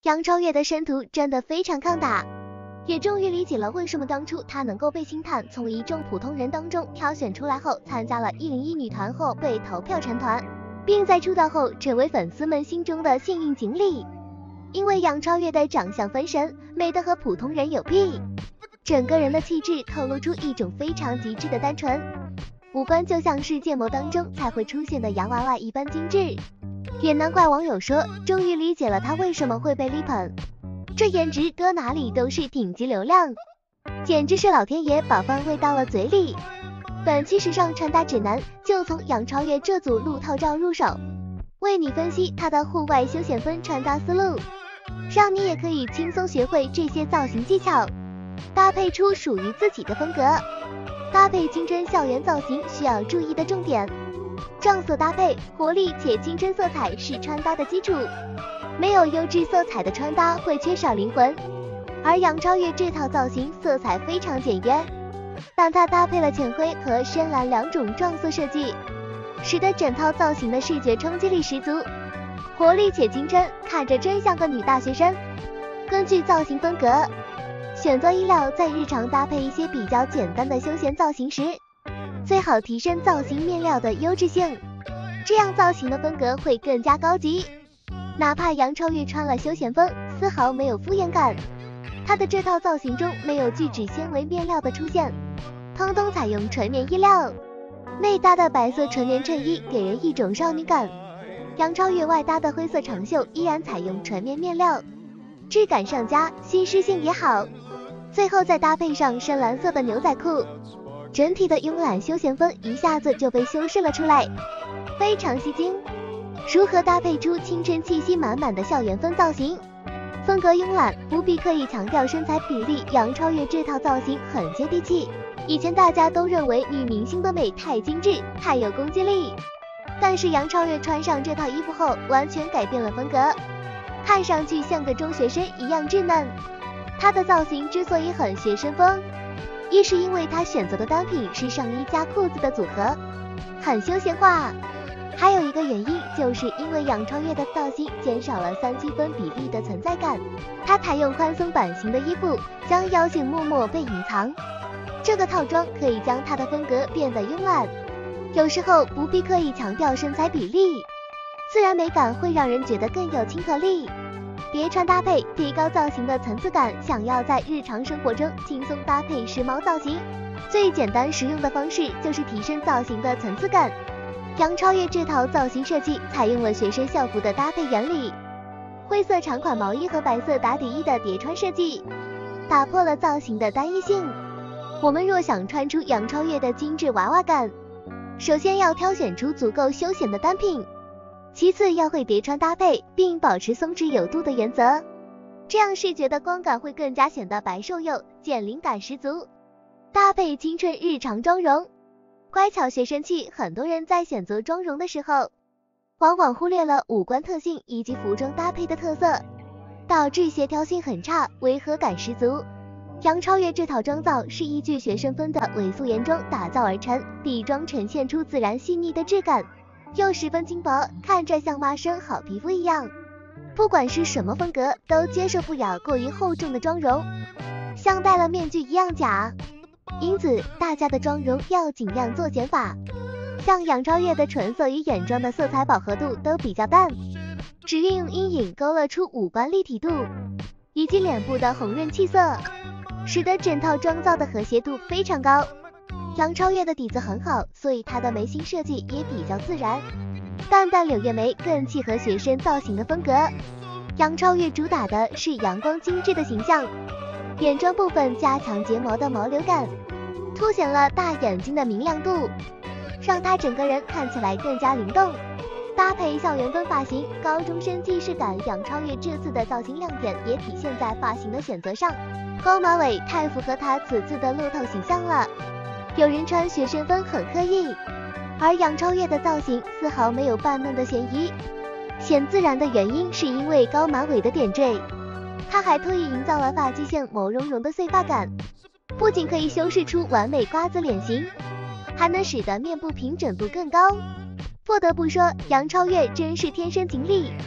杨超越的身图真的非常抗打，也终于理解了为什么当初她能够被星探从一众普通人当中挑选出来后，参加了101女团后被投票成团，并在出道后成为粉丝们心中的幸运锦鲤。因为杨超越的长相分神，美得和普通人有异，整个人的气质透露出一种非常极致的单纯，五官就像是建模当中才会出现的洋娃娃一般精致，也难怪网友说终于理解了她为什么会被力捧，这颜值搁哪里都是顶级流量，简直是老天爷把饭喂到了嘴里。本期时尚穿搭指南就从杨超越这组路透照入手，为你分析她的户外休闲风穿搭思路，让你也可以轻松学会这些造型技巧，搭配出属于自己的风格。搭配青春校园造型需要注意的重点，撞色搭配，活力且青春色彩是穿搭的基础，没有优质色彩的穿搭会缺少灵魂。而杨超越这套造型色彩非常简约，但她搭配了浅灰和深蓝两种撞色设计，使得整套造型的视觉冲击力十足，活力且青春，看着真像个女大学生。根据造型风格选择衣料，在日常搭配一些比较简单的休闲造型时，最好提升造型面料的优质性，这样造型的风格会更加高级。哪怕杨超越穿了休闲风，丝毫没有敷衍感，她的这套造型中没有聚酯纤维面料的出现，通通采用纯棉衣料，内搭的白色纯棉衬衣给人一种少女感，杨超越外搭的灰色长袖依然采用纯棉面料，质感上佳，吸湿性也好。最后再搭配上深蓝色的牛仔裤，整体的慵懒休闲风一下子就被修饰了出来，非常吸睛。如何搭配出青春气息满满的校园风造型？风格慵懒，不必刻意强调身材比例，杨超越这套造型很接地气。以前大家都认为女明星的美太精致，太有攻击力，但是杨超越穿上这套衣服后，完全改变了风格，看上去像个中学生一样稚嫩。她的造型之所以很学生风，一是因为她选择的单品是上衣加裤子的组合，很休闲化，还有一个原因就是因为杨超越的造型减少了37分比例的存在感，她采用宽松版型的衣服，将腰线默默被隐藏，这个套装可以将她的风格变得慵懒，有时候不必刻意强调身材比例，自然美感会让人觉得更有亲和力。叠穿搭配，提高造型的层次感。想要在日常生活中轻松搭配时髦造型，最简单实用的方式就是提升造型的层次感。杨超越这套造型设计采用了学生校服的搭配原理，灰色长款毛衣和白色打底衣的叠穿设计，打破了造型的单一性。我们若想穿出杨超越的精致娃娃感，首先要挑选出足够休闲的单品，其次要会叠穿搭配，并保持松弛有度的原则，这样视觉的光感会更加显得白瘦幼，减龄感十足。搭配青春日常妆容，乖巧学生气，很多人在选择妆容的时候，往往忽略了五官特性以及服装搭配的特色，导致协调性很差，违和感十足。杨超越这套妆造是依据学生风的伪素颜妆打造而成，底妆呈现出自然细腻的质感，又十分轻薄，看着像妈生好皮肤一样。不管是什么风格，都接受不了过于厚重的妆容，像戴了面具一样假。因此，大家的妆容要尽量做减法。像杨超越的唇色与眼妆的色彩饱和度都比较淡，只运用阴影勾勒出五官立体度，以及脸部的红润气色，使得整套妆造的和谐度非常高。杨超越的底子很好，所以她的眉形设计也比较自然，淡淡柳叶眉更契合学生造型的风格。杨超越主打的是阳光精致的形象，眼妆部分加强睫毛的毛流感，凸显了大眼睛的明亮度，让她整个人看起来更加灵动。搭配校园风发型，高中生既视感。杨超越这次的造型亮点也体现在发型的选择上，高马尾太符合她此次的路透形象了。有人穿学生风很刻意，而杨超越的造型丝毫没有扮嫩的嫌疑，显自然的原因是因为高马尾的点缀，她还特意营造了发际线毛茸茸的碎发感，不仅可以修饰出完美瓜子脸型，还能使得面部平整度更高。不得不说，杨超越真是天生锦鲤，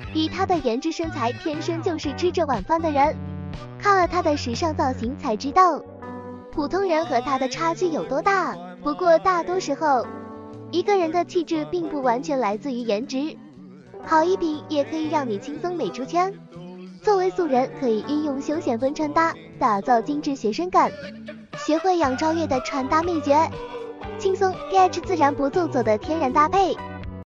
以她的颜值身材，天生就是吃这碗饭的人。看了她的时尚造型才知道，普通人和她的差距有多大。不过大多时候，一个人的气质并不完全来自于颜值，好衣品也可以让你轻松美出圈。作为素人，可以运用休闲风穿搭，打造精致学生感。学会杨超越的穿搭秘诀，轻松 get 自然不做作的天然搭配。